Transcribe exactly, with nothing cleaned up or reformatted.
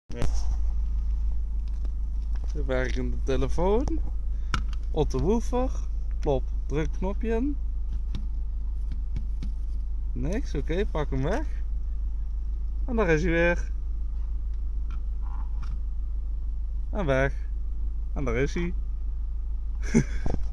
Ja. De werkende telefoon. Op de woofer. Plop, druk knopje in. Niks, oké, okay, pak hem weg. En daar is hij weer. En weg. En daar is hij.